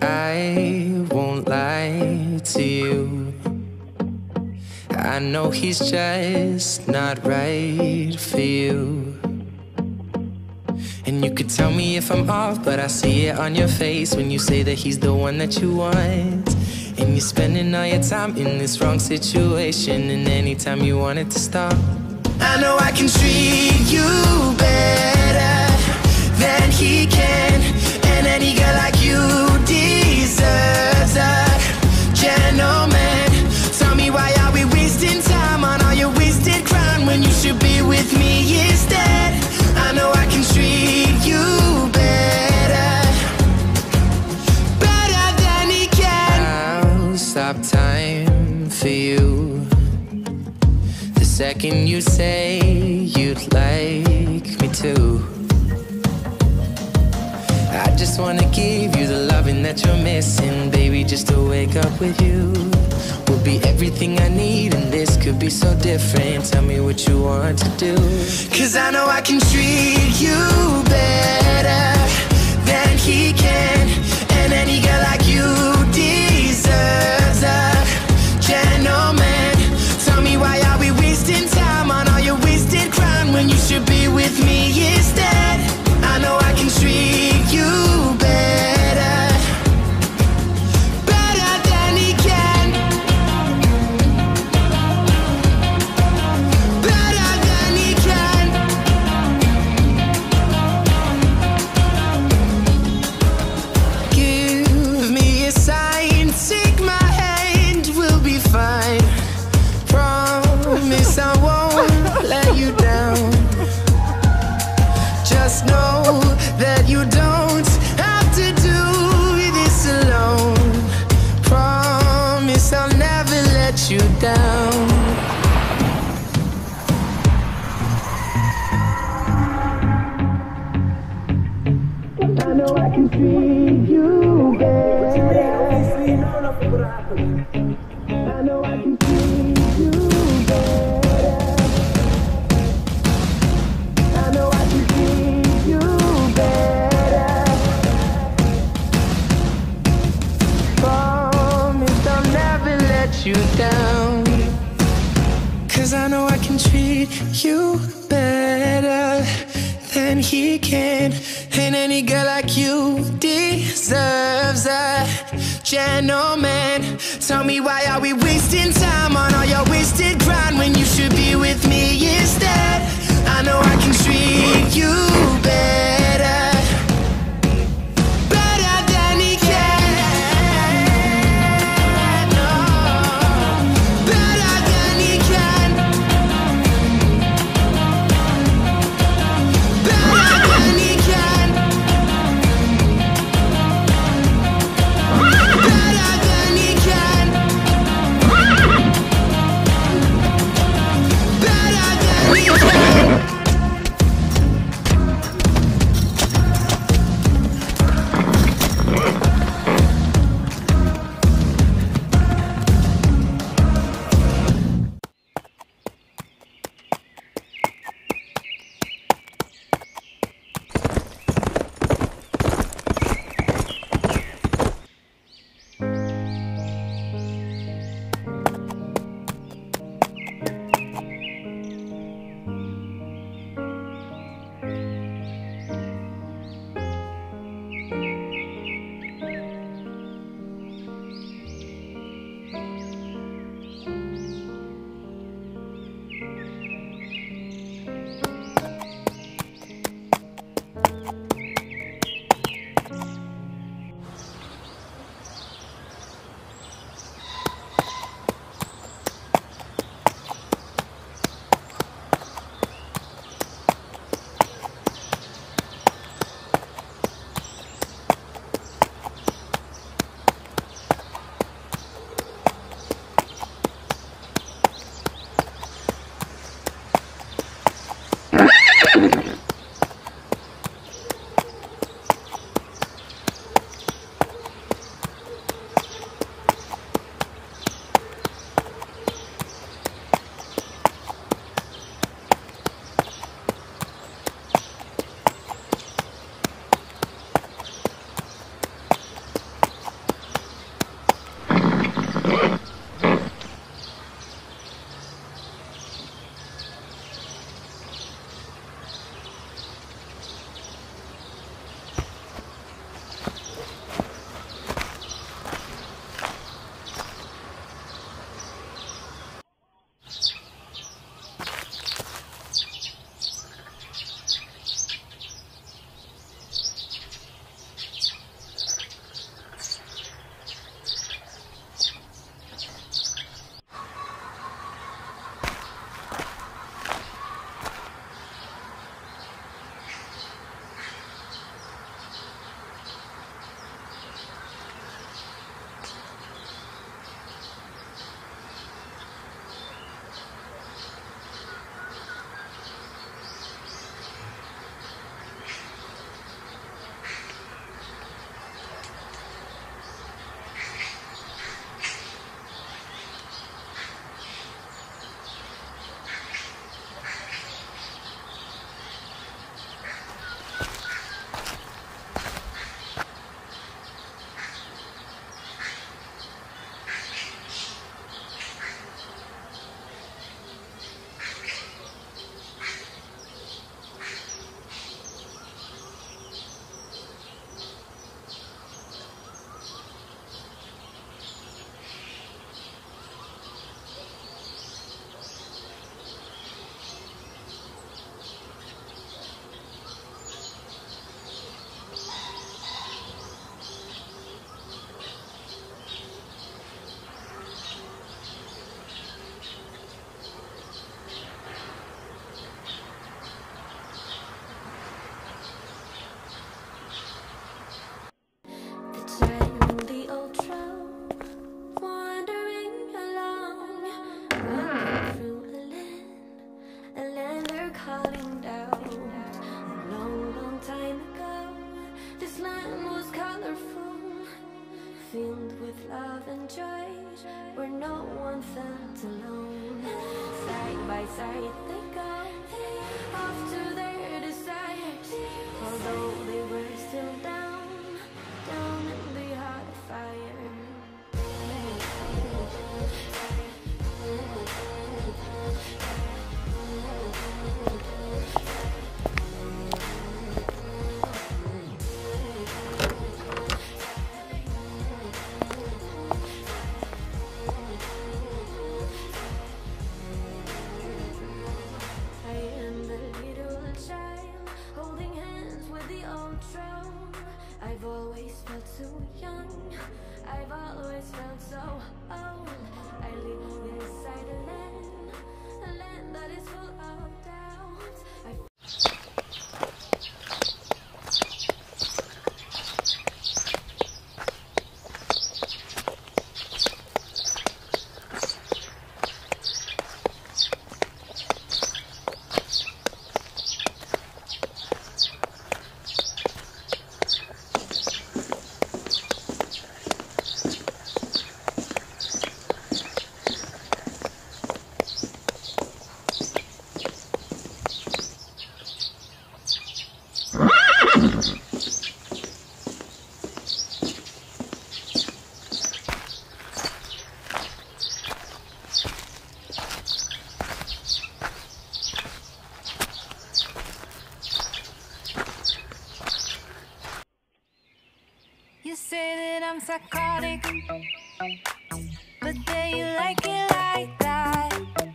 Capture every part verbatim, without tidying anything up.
I won't lie to you. I know he's just not right for you. And you could tell me if I'm off, but I see it on your face when you say that he's the one that you want. And you're spending all your time in this wrong situation, and anytime you want it to stop. I know I can treat you better than he can, and any girl like you deserves a gentleman. Tell me, why are we wasting time on all your wasted crown when you should be with me instead? I know I can treat you better, better than he can. I'll stop time for you the second you say you'd like me to. I just wanna give you the loving that you're missing, baby. Just to wake up with you will be everything I need, and this could be so different. Tell me what you want to do, 'cause I know I can treat you better than he can, and any girl like you deserves a gentleman. Tell me, why are we wasting time on all your wasted crown when you should be with me instead? I know I can treat you better, better than he can, better than he can. Give me a sign, take my hand, we'll be fine. Promise I won't let you down. Just know that you don't have to do this alone. Promise I'll never let you down. I know I can treat you better. I know I can treat you better. I know I can treat you better. Promise I'll never let you down, 'cause I know I can treat you better than he can, and any girl like you deserves a gentleman. Tell me, why are we wasting time on all your wasted grind when you should be with me instead? I know I can treat you better, better than he can. No, better than he can, better than he can, better than he can, better than he can. filled with love and joy, where no one felt alone. Side by side they go, off to their desires, although they were still down, down in the hot fire. I've always felt so young, I've always felt so old. I live inside a land, a land that is full of doubt. I You say that I'm psychotic, but then you like it like that.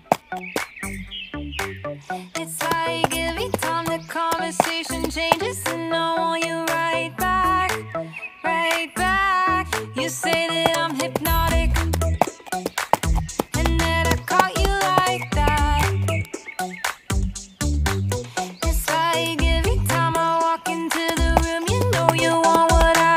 It's like every time the conversation changes, and I want you right back, right back. You say that I'm hypnotic, and that I caught you like that. It's like every time I walk into the room, you know you want what I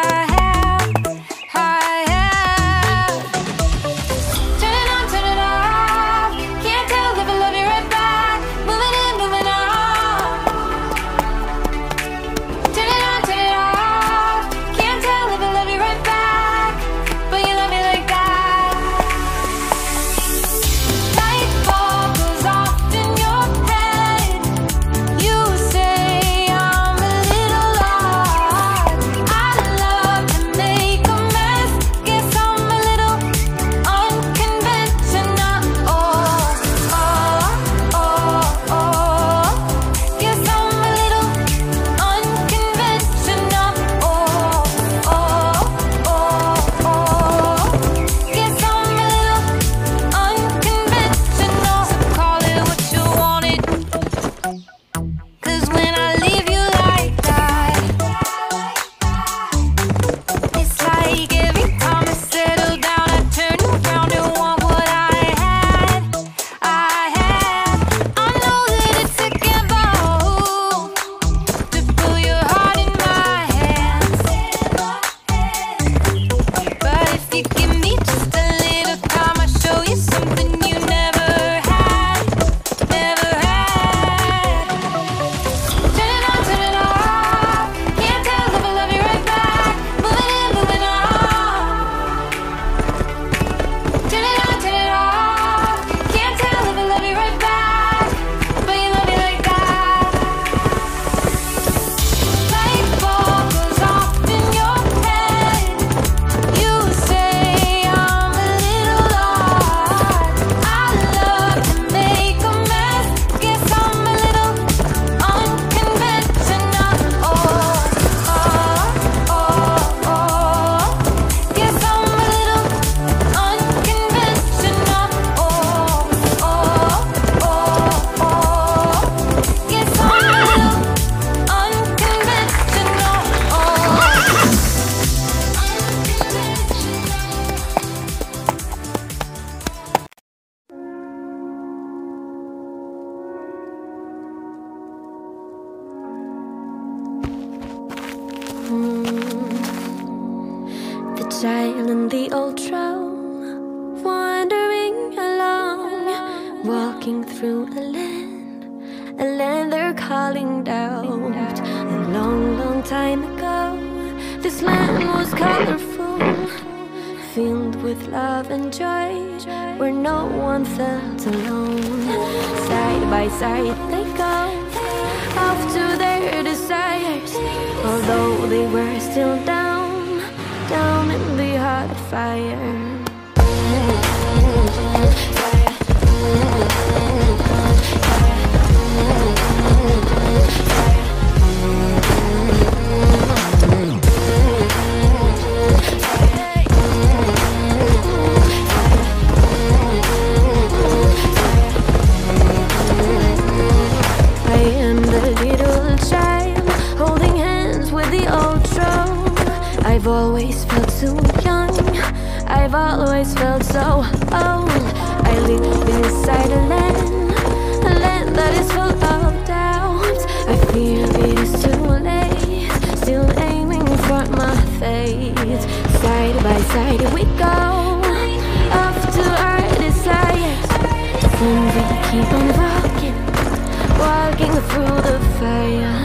child and the old troll, wandering along, walking through a land, a land they're calling doubt. A long, long time ago, this land was colorful, and joy, where no one felt alone. Side by side they go, off to their desires, although they were still down, down in the hot fire. I've always felt so young, I've always felt so old. I live inside a land, a land that is full of doubt. I fear it is too late, still aiming for my fate. Side by side we go, off to our desires. Soon we keep on walking, walking through the fire.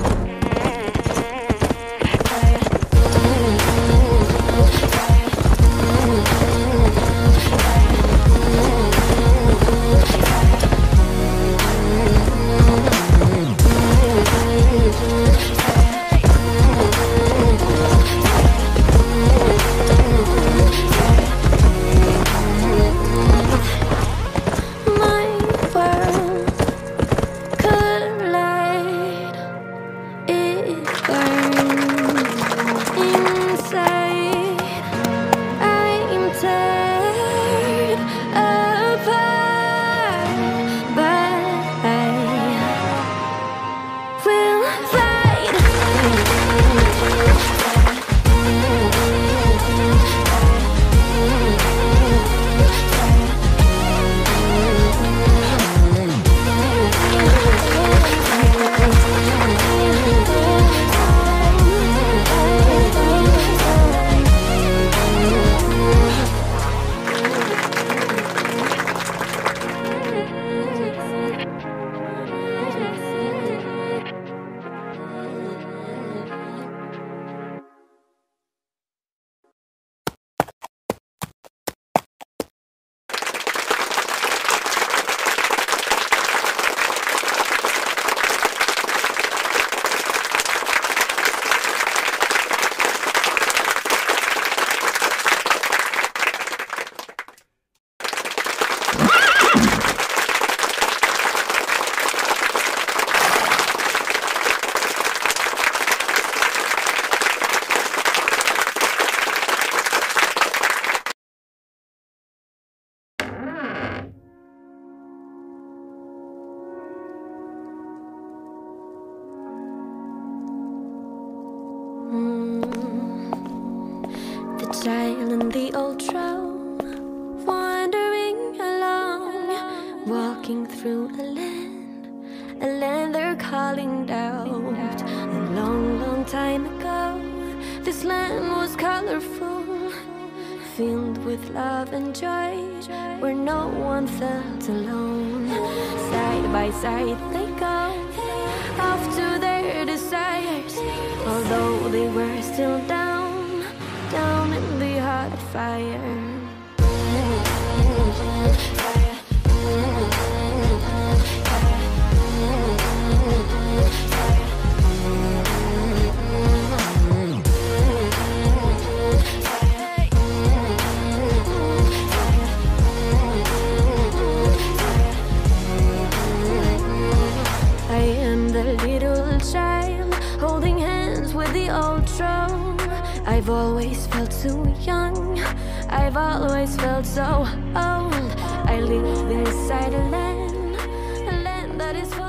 Child in the old throne, wandering along, walking through a land, a land they're calling doubt. A long, long time ago, this land was colorful, filled with love and joy, where no one felt alone. Side by side they go, off to their desires, although they were still down, down in the hot fire. I am the little child holding hands with the old throne. I've always felt so young, I've always felt so old. I live inside a land, a land that is